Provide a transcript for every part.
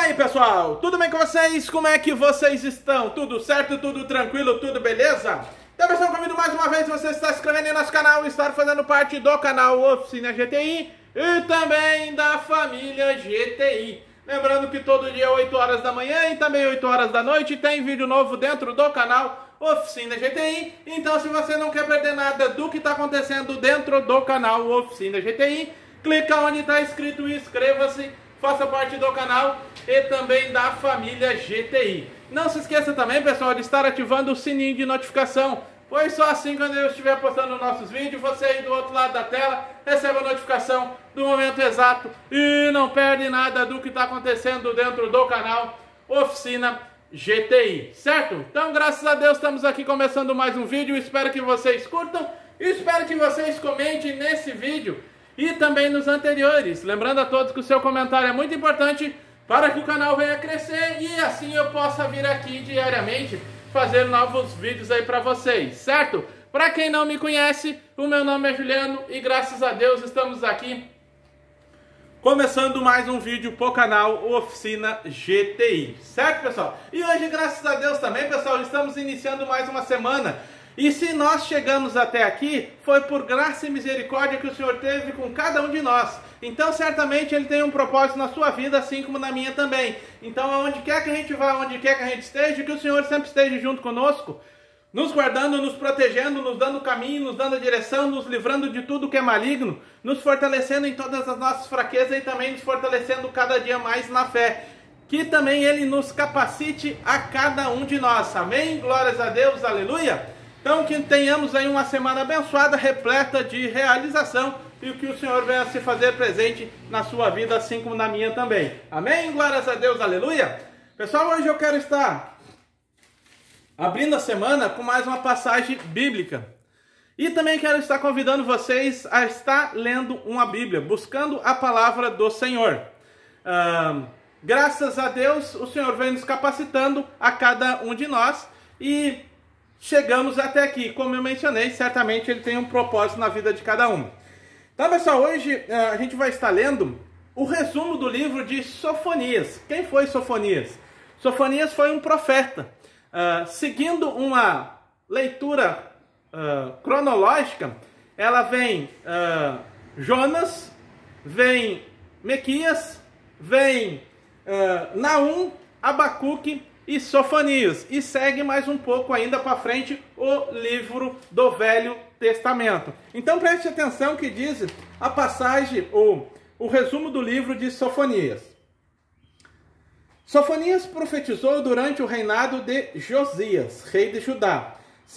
aí, pessoal, tudo bem com vocês? Como é que vocês estão? Tudo certo? Tudo tranquilo? Tudo beleza? Então, pessoal, convido mais uma vez você estar se inscrevendo em nosso canal e estar fazendo parte do canal Oficina GTI e também da família GTI. Lembrando que todo dia 8 horas da manhã e também 8 horas da noite tem vídeo novo dentro do canal Oficina GTI. Então, se você não quer perder nada do que está acontecendo dentro do canal Oficina GTI, clica onde está escrito inscreva-se, faça parte do canal e também da família GTI. Não se esqueça também, pessoal, de estar ativando o sininho de notificação, pois só assim, quando eu estiver postando nossos vídeos, você aí do outro lado da tela recebe a notificação do momento exato e não perde nada do que está acontecendo dentro do canal Oficina GTI, certo? Então, graças a Deus, estamos aqui começando mais um vídeo. Espero que vocês curtam e espero que vocês comentem nesse vídeo e também nos anteriores. Lembrando a todos que o seu comentário é muito importante para que o canal venha crescer e assim eu possa vir aqui diariamente fazer novos vídeos aí para vocês, certo? Para quem não me conhece, o meu nome é Juliano e graças a Deus estamos aqui começando mais um vídeo pro canal Oficina GTI, certo, pessoal? E hoje, graças a Deus também, pessoal, estamos iniciando mais uma semana. E se nós chegamos até aqui, foi por graça e misericórdia que o Senhor teve com cada um de nós. Então, certamente, Ele tem um propósito na sua vida, assim como na minha também. Então, aonde quer que a gente vá, onde quer que a gente esteja, que o Senhor sempre esteja junto conosco, nos guardando, nos protegendo, nos dando caminho, nos dando a direção, nos livrando de tudo que é maligno, nos fortalecendo em todas as nossas fraquezas e também nos fortalecendo cada dia mais na fé. Que também Ele nos capacite a cada um de nós. Amém? Glórias a Deus, aleluia! Então, que tenhamos aí uma semana abençoada, repleta de realização e que o Senhor venha se fazer presente na sua vida, assim como na minha também. Amém? Glórias a Deus, aleluia! Pessoal, hoje eu quero estar abrindo a semana com mais uma passagem bíblica. E também quero estar convidando vocês a estar lendo uma Bíblia, buscando a palavra do Senhor. Graças a Deus, o Senhor vem nos capacitando a cada um de nós e chegamos até aqui. Como eu mencionei, certamente Ele tem um propósito na vida de cada um. Então, pessoal, hoje a gente vai estar lendo o resumo do livro de Sofonias. Quem foi Sofonias? Sofonias foi um profeta. Seguindo uma leitura cronológica, ela vem Jonas, vem Miqueias, vem Naum, Abacuque e Sofonias, e segue mais um pouco ainda para frente o livro do Velho Testamento. Então preste atenção que diz a passagem, o resumo do livro de Sofonias. Sofonias profetizou durante o reinado de Josias, rei de Judá,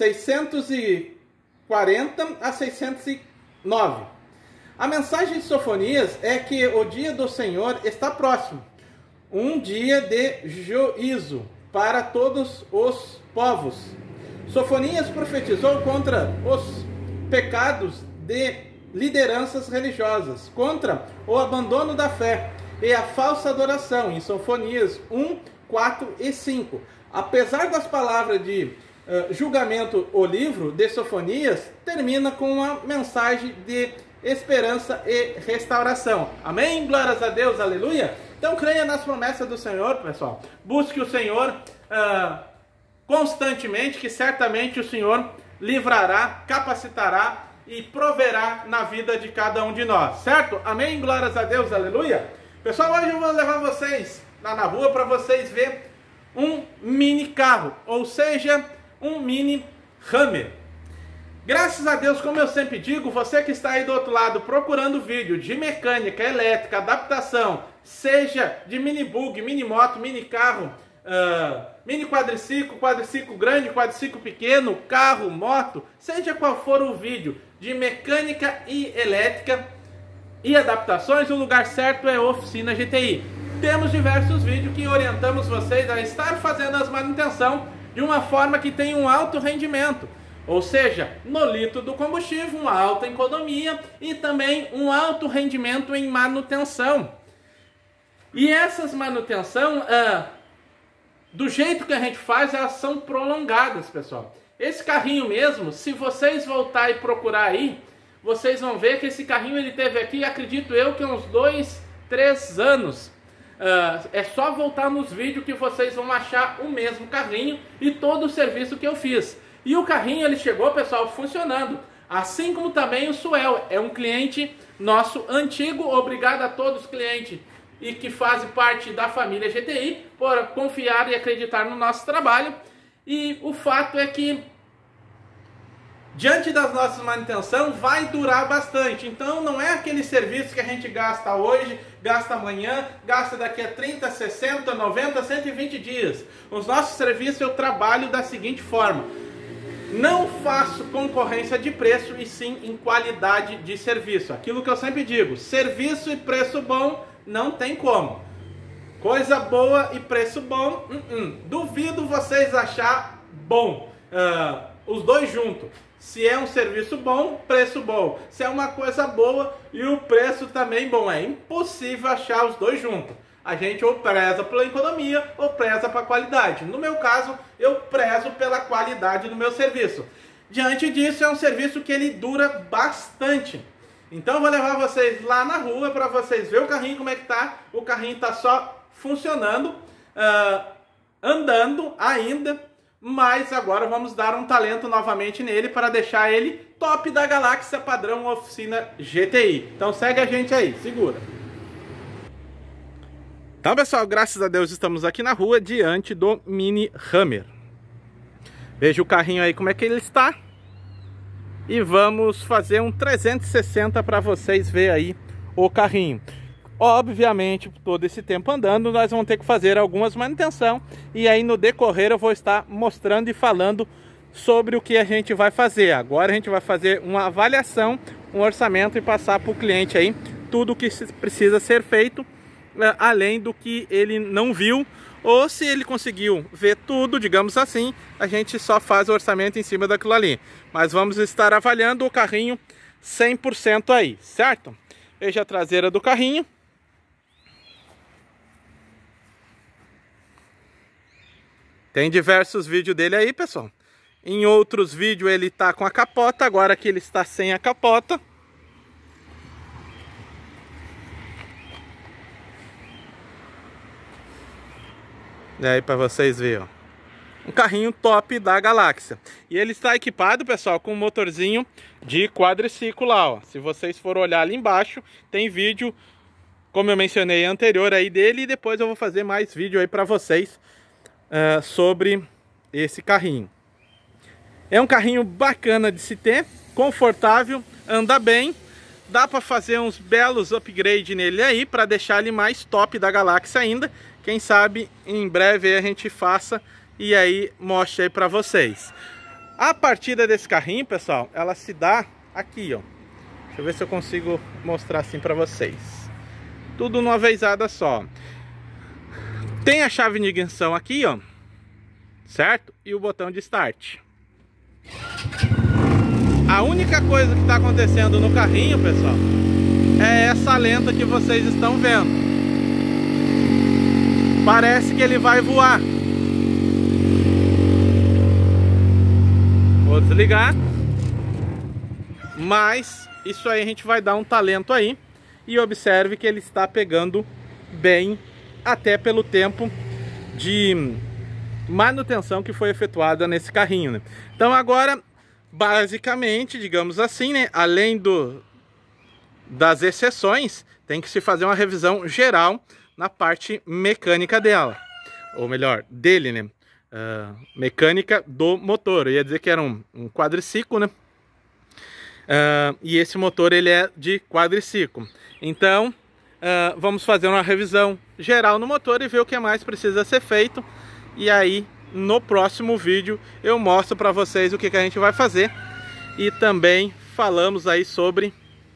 640 a 609. A mensagem de Sofonias é que o dia do Senhor está próximo, um dia de juízo para todos os povos. Sofonias profetizou contra os pecados de lideranças religiosas, contra o abandono da fé e a falsa adoração, em Sofonias 1, 4 e 5. Apesar das palavras de julgamento, o livro de Sofonias termina com uma mensagem de esperança e restauração. Amém? Glórias a Deus, aleluia! Então creia nas promessas do Senhor, pessoal. Busque o Senhor constantemente, que certamente o Senhor livrará, capacitará e proverá na vida de cada um de nós, certo? Amém? Glórias a Deus, aleluia! Pessoal, hoje eu vou levar vocês lá na rua para vocês verem um mini carro, ou seja, um mini Hammer. Graças a Deus, como eu sempre digo, você que está aí do outro lado procurando vídeo de mecânica, elétrica, adaptação, seja de mini bug, mini moto, mini carro, mini quadriciclo, quadriciclo grande, quadriciclo pequeno, carro, moto, seja qual for o vídeo de mecânica e elétrica e adaptações, o lugar certo é Oficina GTI. Temos diversos vídeos que orientamos vocês a estar fazendo as manutenção de uma forma que tenha um alto rendimento. Ou seja, no litro do combustível, uma alta economia e também um alto rendimento em manutenção. E essas manutenção, do jeito que a gente faz, elas são prolongadas, pessoal. Esse carrinho mesmo, se vocês voltar e procurar aí, vocês vão ver que esse carrinho ele teve aqui, acredito eu, que uns 2, 3 anos. é só voltar nos vídeos que vocês vão achar o mesmo carrinho e todo o serviço que eu fiz. E o carrinho ele chegou, pessoal, funcionando. Assim como também o Suel, é um cliente nosso antigo. Obrigado a todos os clientes e que fazem parte da família GTI por confiar e acreditar no nosso trabalho. E o fato é que, diante das nossas manutenção, vai durar bastante. Então não é aquele serviço que a gente gasta hoje, gasta amanhã, gasta daqui a 30, 60, 90, 120 dias. Os nossos serviços eu trabalho da seguinte forma: não faço concorrência de preço e sim em qualidade de serviço. Aquilo que eu sempre digo, serviço e preço bom não tem como. Coisa boa e preço bom, duvido vocês achar bom. Os dois juntos. Se é um serviço bom, preço bom. Se é uma coisa boa e o preço também bom. É impossível achar os dois juntos. A gente ou preza pela economia ou preza para qualidade. No meu caso, eu prezo pela qualidade do meu serviço. Diante disso, é um serviço que ele dura bastante. Então eu vou levar vocês lá na rua para vocês verem o carrinho como é que tá. O carrinho está só funcionando, andando ainda. Mas agora vamos dar um talento novamente nele para deixar ele top da galáxia padrão oficina GTI. Então segue a gente aí, segura. Então pessoal, graças a Deus estamos aqui na rua diante do Mini Hammer. Veja o carrinho aí como é que ele está. E vamos fazer um 360 para vocês verem aí o carrinho. Obviamente, todo esse tempo andando, nós vamos ter que fazer algumas manutenção. E aí no decorrer eu vou estar mostrando e falando sobre o que a gente vai fazer. Agora a gente vai fazer uma avaliação, um orçamento e passar para o cliente aí tudo o que precisa ser feito, além do que ele não viu. Ou se ele conseguiu ver tudo, digamos assim, a gente só faz o orçamento em cima daquilo ali. Mas vamos estar avaliando o carrinho 100% aí, certo? Veja a traseira do carrinho. Tem diversos vídeos dele aí, pessoal. Em outros vídeos ele tá com a capota, agora que ele está sem a capota. E aí para vocês verem, ó. Um carrinho top da galáxia. E ele está equipado, pessoal, com um motorzinho de quadriciclo lá, ó. Se vocês forem olhar ali embaixo, tem vídeo, como eu mencionei anterior aí dele. E depois eu vou fazer mais vídeo aí para vocês sobre esse carrinho. É um carrinho bacana de se ter, confortável, anda bem. Dá para fazer uns belos upgrades nele aí, para deixar ele mais top da galáxia ainda. Quem sabe em breve a gente faça e aí mostre aí para vocês. A partida desse carrinho, pessoal, ela se dá aqui, ó. Deixa eu ver se eu consigo mostrar assim para vocês. Tudo numa vezada só. Tem a chave de ignição aqui, ó, certo? E o botão de start. A única coisa que está acontecendo no carrinho, pessoal, é essa lenta que vocês estão vendo. Parece que ele vai voar. Vou desligar. Mas isso aí a gente vai dar um talento aí. E observe que ele está pegando bem, até pelo tempo de manutenção que foi efetuada nesse carrinho, né? Então agora, basicamente, digamos assim, né, além das exceções, tem que se fazer uma revisão geral na parte mecânica dela, ou melhor, dele, né? Mecânica do motor. Eu ia dizer que era um quadriciclo, né? E esse motor ele é de quadriciclo. Então vamos fazer uma revisão geral no motor e ver o que mais precisa ser feito. E aí no próximo vídeo eu mostro para vocês o que a gente vai fazer. E também falamos aí sobre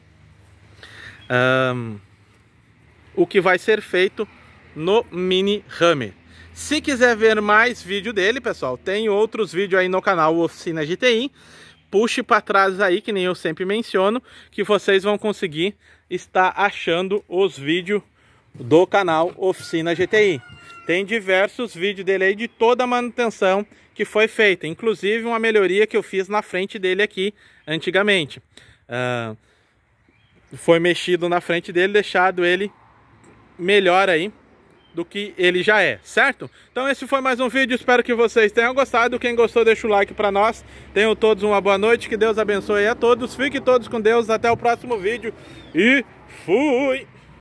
o que vai ser feito no Mini Hammer. Se quiser ver mais vídeo dele, pessoal, tem outros vídeos aí no canal Oficina GTI. Puxe para trás aí, que nem eu sempre menciono, que vocês vão conseguir estar achando os vídeos do canal Oficina GTI. Tem diversos vídeos dele aí de toda a manutenção que foi feita, inclusive uma melhoria que eu fiz na frente dele aqui antigamente. Foi mexido na frente dele, deixado ele melhor aí, do que ele já é, certo? Então esse foi mais um vídeo, espero que vocês tenham gostado. Quem gostou, deixa o like pra nós. Tenham todos uma boa noite, que Deus abençoe a todos. Fiquem todos com Deus, até o próximo vídeo e fui!